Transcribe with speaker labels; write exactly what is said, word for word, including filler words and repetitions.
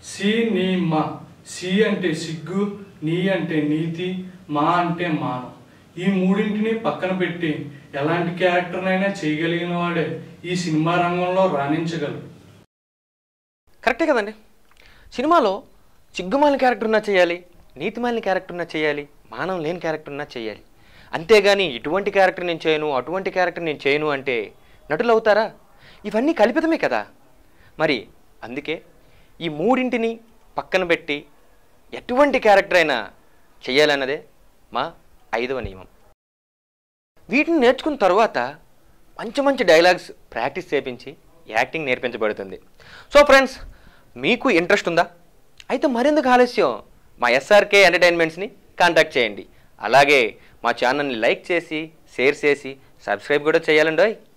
Speaker 1: C నీ మా. C అంటే సిగ్గు, నీ అంటే నీతి, మా అంటే మానం. ఈ మూడింటిని పక్కన పెట్టి ఎలాంటి క్యారెక్టర్నైనా చేయగలిగిన వాడే ఈ సినిమా రంగంలో రాణించగలరు.
Speaker 2: కరెక్టే కదండి. సినిమాలో సిగ్గుమాలిన క్యారెక్టర్ ఉన్నా చేయాలి, నీతిమాలిన క్యారెక్టర్ ఉన్నా చేయాలి, మానం లేని క్యారెక్టర్ ఉన్నా చేయాలి. అంతేగాని ఇటువంటి క్యారెక్టర్ నేను చేయను, అటువంటి క్యారెక్టర్ నేను చేయను అంటే నటులు అవుతారా? ఇవన్నీ కల్పితమే కదా. మరి అందుకే ఈ మూడింటిని పక్కన పెట్టి ఎటువంటి క్యారెక్టర్ అయినా చేయాలన్నదే మా ఐదవ నియమం. వీటిని నేర్చుకున్న తర్వాత మంచి మంచి డైలాగ్స్ ప్రాక్టీస్ చేయించి యాక్టింగ్ నేర్పించబడుతుంది. సో ఫ్రెండ్స్, మీకు ఇంట్రెస్ట్ ఉందా? అయితే మరెందుకు ఆలస్యం, మా ఎస్ఆర్కే ఎంటర్టైన్మెంట్స్ని కాంటాక్ట్ చేయండి. అలాగే మా ఛానల్ని లైక్ చేసి, షేర్ చేసి, సబ్స్క్రైబ్ కూడా చేయాలండి.